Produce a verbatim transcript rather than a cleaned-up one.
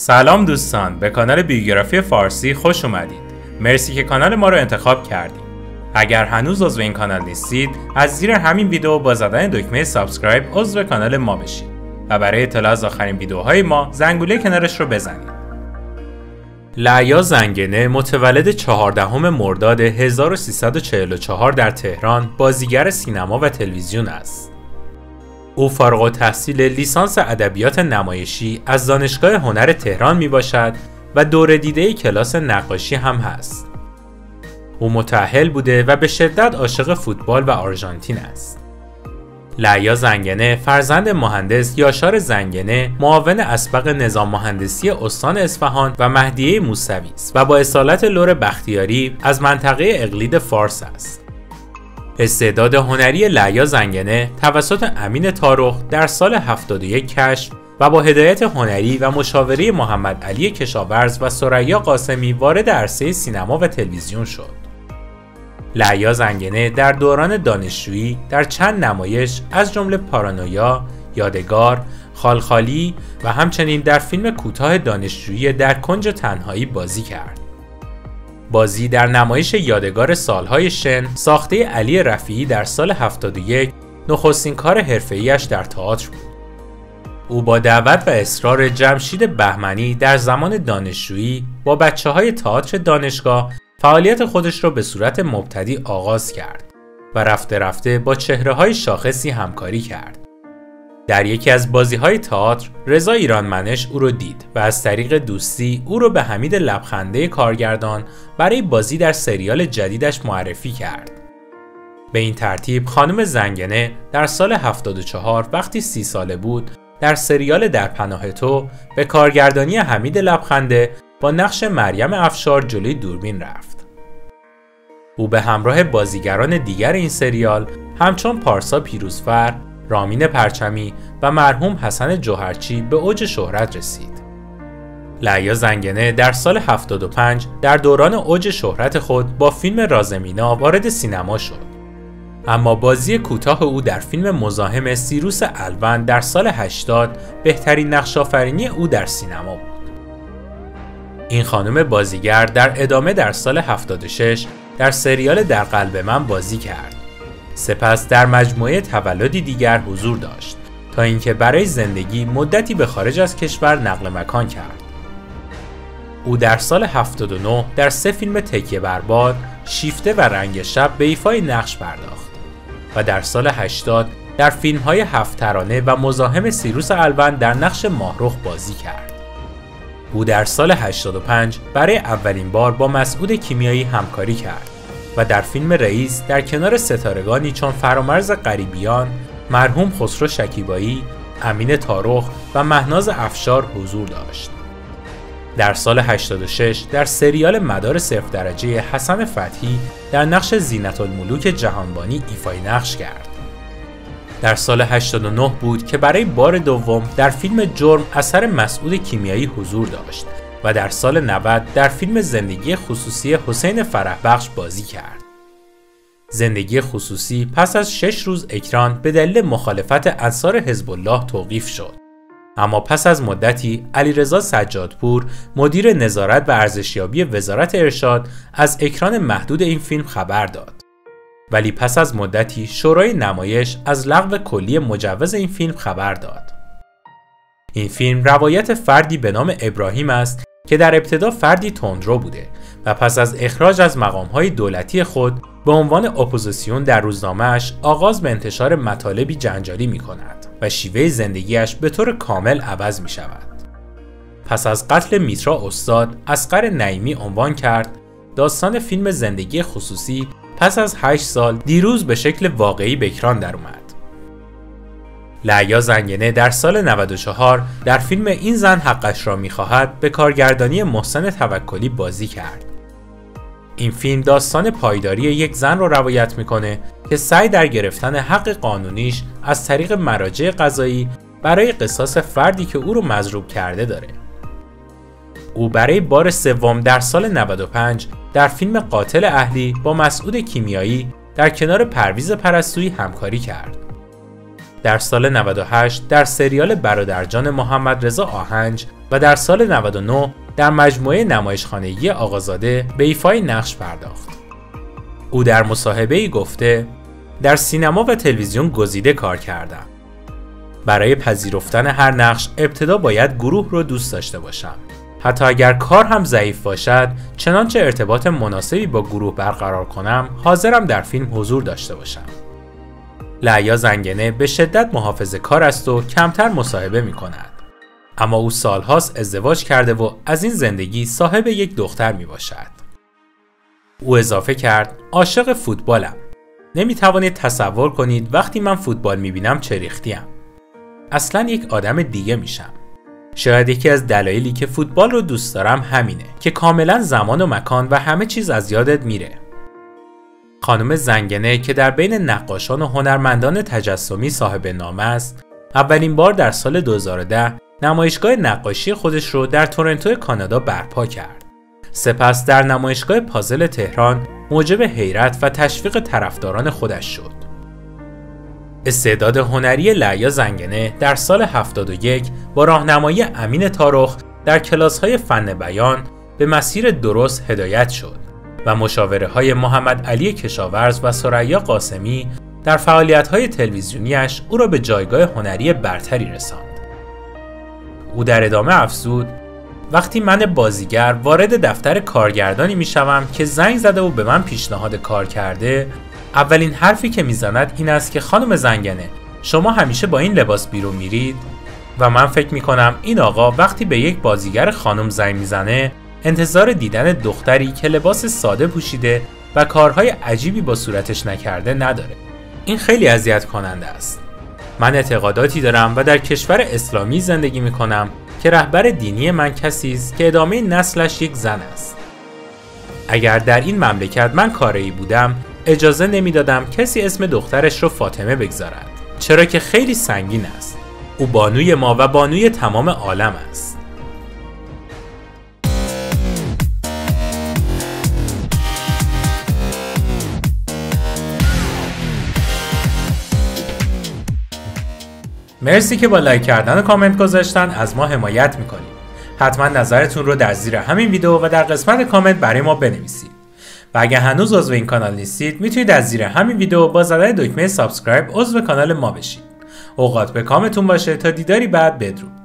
سلام دوستان، به کانال بیوگرافی فارسی خوش اومدید. مرسی که کانال ما رو انتخاب کردید. اگر هنوز عضو این کانال نیستید، از زیر همین ویدیو با زدن دکمه سابسکرایب عضو کانال ما بشید و برای اطلاع از آخرین ویدیوهای ما زنگوله کنارش رو بزنید. لعیا زنگنه متولد چهاردهم مرداد هزار و سیصد و چهل و چهار در تهران بازیگر سینما و تلویزیون است. او فارغ التحصیل لیسانس ادبیات نمایشی از دانشگاه هنر تهران می باشد و دوره دیده کلاس نقاشی هم هست. او متأهل بوده و به شدت عاشق فوتبال و آرژانتین است. لعیا زنگنه فرزند مهندس یاشار زنگنه معاون اسبق نظام مهندسی استان اصفهان و مهدیه موسوی است و با اصالت لور بختیاری از منطقه اقلید فارس است. استعداد هنری لعیا زنگنه توسط امین طارق در سال هفتاد و یک کشف و با هدایت هنری و مشاوره محمد علی کشاورز و ثریا قاسمی وارد عرصه سینما و تلویزیون شد. لعیا زنگنه در دوران دانشجویی در چند نمایش از جمله پارانویا، یادگار، خالخالی و همچنین در فیلم کوتاه دانشجویی در کنج تنهایی بازی کرد. بازی در نمایش یادگار سالهای شن ساخته علی رفیعی در سال هفتاد و یک نخستین کار حرفه‌ایش در تئاتر بود. او با دعوت و اصرار جمشید بهمنی در زمان دانشجویی با بچه‌های تئاتر دانشگاه فعالیت خودش را به صورت مبتدی آغاز کرد و رفته رفته با چهره‌های شاخصی همکاری کرد. در یکی از بازی‌های تئاتر رضا ایرانمنش او را دید و از طریق دوستی او را به حمید لبخنده کارگردان برای بازی در سریال جدیدش معرفی کرد. به این ترتیب خانم زنگنه در سال هفتاد و چهار وقتی سی ساله بود در سریال در پناه تو به کارگردانی حمید لبخنده با نقش مریم افشار جلوی دوربین رفت. او به همراه بازیگران دیگر این سریال همچون پارسا پیروزفر، رامین پرچمی و مرحوم حسن جوهرچی به اوج شهرت رسید. لعیا زنگنه در سال هفتاد و پنج در دوران اوج شهرت خود با فیلم رازمینا وارد سینما شد. اما بازی کوتاه او در فیلم مزاحم سیروس الوند در سال هشتاد بهترین نقش‌آفرینی او در سینما بود. این خانم بازیگر در ادامه در سال هفتاد و شش در سریال در قلب من بازی کرد. سپس در مجموعه تولدی دیگر حضور داشت تا اینکه برای زندگی مدتی به خارج از کشور نقل مکان کرد. او در سال هفتاد و نه در سه فیلم تکیه بر باد، شیفته و رنگ شب به ایفای نقش پرداخت و در سال هشتاد در فیلم‌های هفت ترانه و مزاحم سیروس الوند در نقش ماهرخ بازی کرد. او در سال هشتاد و پنج برای اولین بار با مسعود کیمیایی همکاری کرد و در فیلم رئیس در کنار ستارگانی چون فرامرز غریبیان، مرحوم خسرو شکیبایی، امین طارق و مهناز افشار حضور داشت. در سال هشتاد و شش در سریال مدار صفر درجه حسن فتحی در نقش زینت الملوک جهانبانی ایفای نقش کرد. در سال هشتاد و نه بود که برای بار دوم در فیلم جرم اثر مسعود کیمیایی حضور داشت و در سال نود در فیلم زندگی خصوصی حسین فرحبخش بازی کرد. زندگی خصوصی پس از شش روز اکران به دلیل مخالفت انصار حزب الله توقیف شد. اما پس از مدتی علیرضا سجادپور مدیر نظارت و ارزشیابی وزارت ارشاد از اکران محدود این فیلم خبر داد. ولی پس از مدتی شورای نمایش از لغو کلی مجوز این فیلم خبر داد. این فیلم روایت فردی به نام ابراهیم است که در ابتدا فردی تندرو بوده و پس از اخراج از مقام‌های دولتی خود به عنوان اپوزیسیون در روزنامه‌اش آغاز به انتشار مطالبی جنجالی می‌کند و شیوه زندگیش به طور کامل عوض می‌شود. پس از قتل میترا استاد، اصغر نعیمی عنوان کرد داستان فیلم زندگی خصوصی پس از هشت سال دیروز به شکل واقعی به اکران در اومد. لعیا زنگنه در سال نود و چهار در فیلم این زن حقش را می‌خواهد به کارگردانی محسن توکلی بازی کرد. این فیلم داستان پایداری یک زن را روایت می‌کنه که سعی در گرفتن حق قانونیش از طریق مراجع قضایی برای قصاص فردی که او را مضروب کرده داره. او برای بار سوم در سال نود و پنج در فیلم قاتل اهلی با مسعود کیمیایی در کنار پرویز پرستویی همکاری کرد. در سال نود و هشت در سریال برادرجان محمد رضا آهنج و در سال نود و نه در مجموعه نمایشخانگی آقازاده به ایفای نقش پرداخت. او در مصاحبه‌ای گفته: در سینما و تلویزیون گزیده کار کردم. برای پذیرفتن هر نقش ابتدا باید گروه رو دوست داشته باشم. حتی اگر کار هم ضعیف باشد، چنانچه ارتباط مناسبی با گروه برقرار کنم، حاضرم در فیلم حضور داشته باشم. لعیا زنگنه به شدت محافظه‌کار است و کمتر مصاحبه می کند. اما او سالهاست ازدواج کرده و از این زندگی صاحب یک دختر می باشد. او اضافه کرد: عاشق فوتبالم. نمی توانید تصور کنید وقتی من فوتبال می بینم چه ریختیم. اصلا یک آدم دیگه میشم. شاید یکی از دلایلی که فوتبال رو دوست دارم همینه که کاملا زمان و مکان و همه چیز از یادت میره. خانم زنگنه که در بین نقاشان و هنرمندان تجسمی صاحب نامه است، اولین بار در سال دو هزار و ده نمایشگاه نقاشی خودش رو در تورنتو کانادا برپا کرد. سپس در نمایشگاه پازل تهران موجب حیرت و تشویق طرفداران خودش شد. استعداد هنری لعیا زنگنه در سال هفتاد و یک با راهنمایی امین تارخ در کلاس‌های فن بیان به مسیر درست هدایت شد و مشاوره‌های محمد علی کشاورز و ثریا قاسمی در فعالیت‌های تلویزیونیش او را به جایگاه هنری برتری رساند. او در ادامه افزود: وقتی من بازیگر وارد دفتر کارگردانی می‌شوم که زنگ زده و به من پیشنهاد کار کرده، اولین حرفی که میزند این است که خانم زنگنه، شما همیشه با این لباس بیرون میرید؟ و من فکر میکنم این آقا وقتی به یک بازیگر خانم زنگ میزنه انتظار دیدن دختری که لباس ساده پوشیده و کارهای عجیبی با صورتش نکرده نداره. این خیلی اذیت کننده است. من اعتقاداتی دارم و در کشور اسلامی زندگی میکنم که رهبر دینی من کسی است که ادامه نسلش یک زن است. اگر در این مملکت من کاری بودم، اجازه نمیدادم کسی اسم دخترش رو فاطمه بگذارد، چرا که خیلی سنگین است. او بانوی ما و بانوی تمام عالم است. مرسی که با لایک کردن و کامنت گذاشتن از ما حمایت میکنید. حتما نظرتون رو در زیر همین ویدیو و در قسمت کامنت برای ما بنویسید. و اگه هنوز عضو این کانال نیستید، میتونید از زیر همین ویدیو با زدن دکمه سابسکرایب عضو کانال ما بشید. اوقات به کامتون باشه تا دیداری بعد. بدرود.